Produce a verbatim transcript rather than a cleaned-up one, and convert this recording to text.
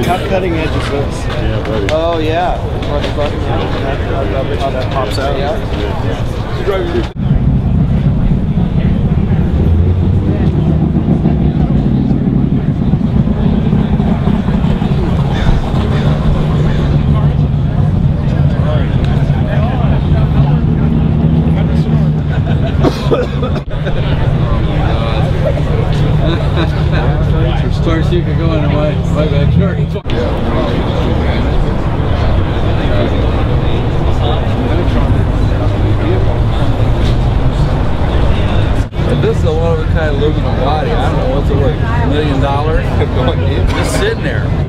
How cutting edge is this? Yeah, buddy. Oh yeah. Push button, yeah. How that pops out. Yeah. Of course, you could go into my, my backyard. If this is a one of a kind aluminum body, I don't know what's it worth, a million dollars? Just sitting there.